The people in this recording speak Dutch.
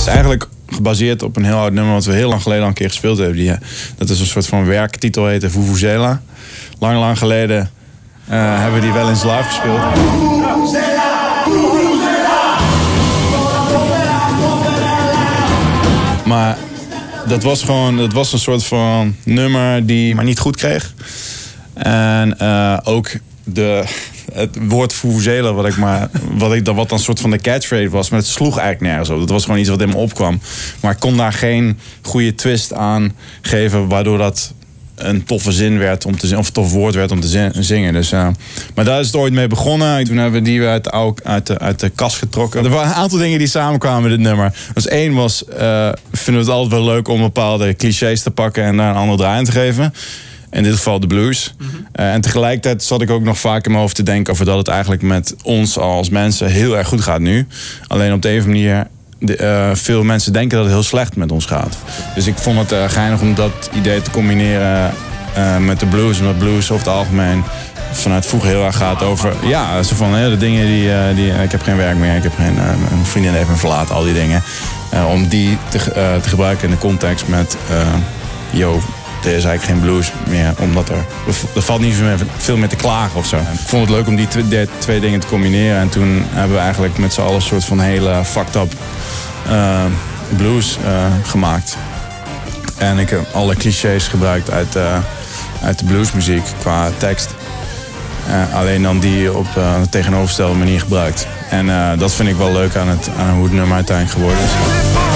is eigenlijk gebaseerd op een heel oud nummer wat we heel lang geleden al een keer gespeeld hebben. Dat is een soort van werktitel, heette Vuvuzela. Lang geleden hebben we die wel eens live gespeeld. Maar dat was een soort van nummer die maar niet goed kreeg. En ook het woord Vuvuzela, wat dan een soort van de catchphrase was, maar het sloeg eigenlijk nergens op. Dat was gewoon iets wat in me opkwam. Maar ik kon daar geen goede twist aan geven, waardoor dat een toffe zin werd om te zingen, of een tof woord werd om te zingen. Dus, maar daar is het ooit mee begonnen. Toen hebben we die uit de kast getrokken. Er waren een aantal dingen die samenkwamen met dit nummer. Dus één was, vinden we het altijd wel leuk om bepaalde clichés te pakken en daar een andere draai aan te geven. In dit geval de blues. En tegelijkertijd zat ik ook nog vaak in mijn hoofd te denken over dat het eigenlijk met ons als mensen heel erg goed gaat nu. Alleen op de een of andere manier, veel mensen denken dat het heel slecht met ons gaat. Dus ik vond het geinig om dat idee te combineren met de blues. Omdat blues over het algemeen vanuit vroeger heel erg gaat over, ja, zo van de dingen die ik heb geen werk meer, ik heb een vriendin heeft me verlaten, al die dingen. Om die te gebruiken in de context met, er is eigenlijk geen blues meer, omdat er valt niet veel meer te klagen of zo. Ik vond het leuk om die twee dingen te combineren. En toen hebben we eigenlijk met z'n allen een soort van hele fucked up blues gemaakt. En ik heb alle clichés gebruikt uit de bluesmuziek qua tekst. Alleen dan die op een tegenovergestelde manier gebruikt. En dat vind ik wel leuk aan hoe het nummer uiteindelijk geworden is.